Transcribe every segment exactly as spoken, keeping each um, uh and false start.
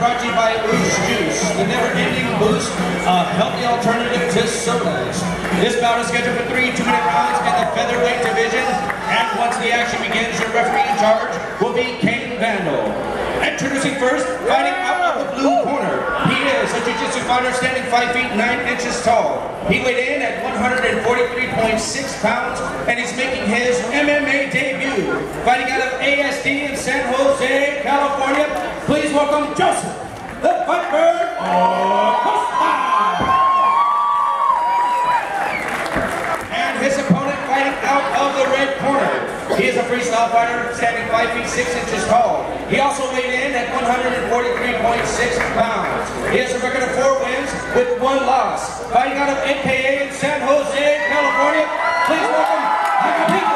brought to you by Oosh Juice, the never-ending boost, a healthy alternative to sodas. This bout is scheduled for three two-minute rounds in the featherweight division, and once the action begins, your referee in charge will be Kane Vandal. Introducing first, fighting out of the blue corner. He is a jiu-jitsu fighter standing five feet nine inches tall. He weighed in at one hundred forty-three point six pounds, and he's making his M M A debut. Fighting out of A S D in San Jose, California, please welcome Joseph, the Fightbird Acosta. And his opponent fighting out of the red corner. He is a freestyle fighter standing five feet six inches tall. He also weighed in at one hundred forty-three point six pounds. He has a record of four wins with one loss. Fighting out of A K A in San Jose, California, please welcome Acapulco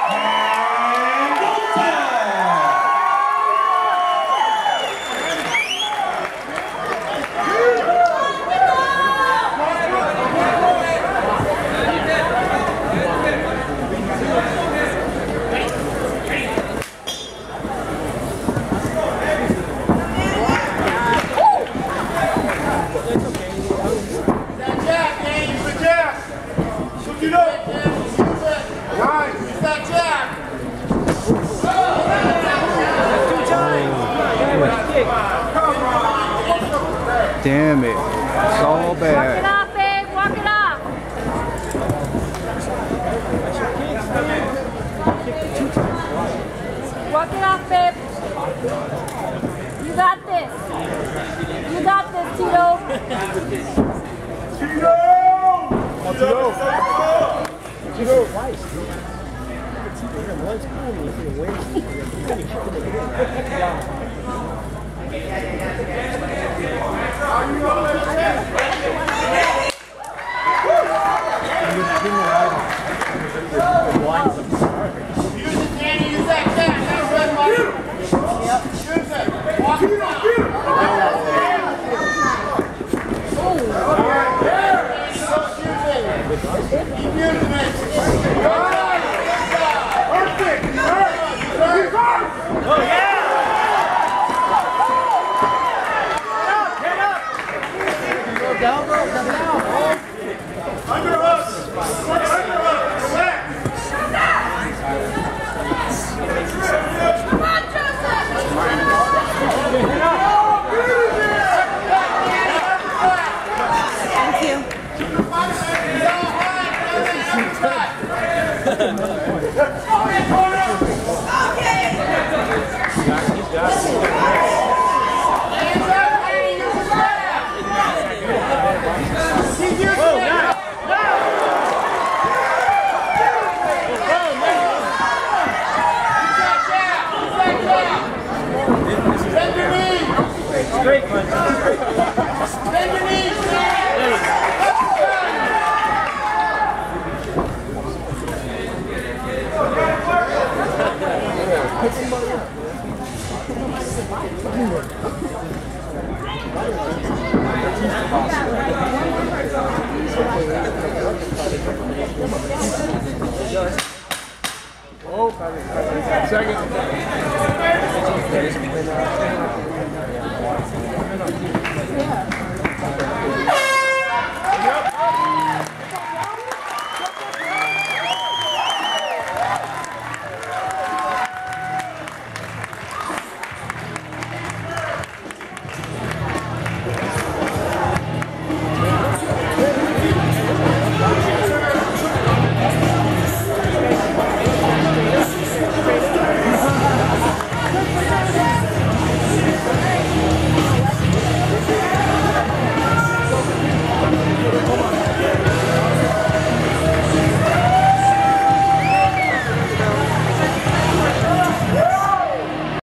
Damn it. It's all bad. Walk it off, babe. Walk it off. Walk it off, babe. You got this. You got this, Tito. Tito! Tito! Tito! Great, man. Bend your knees, Oh, second.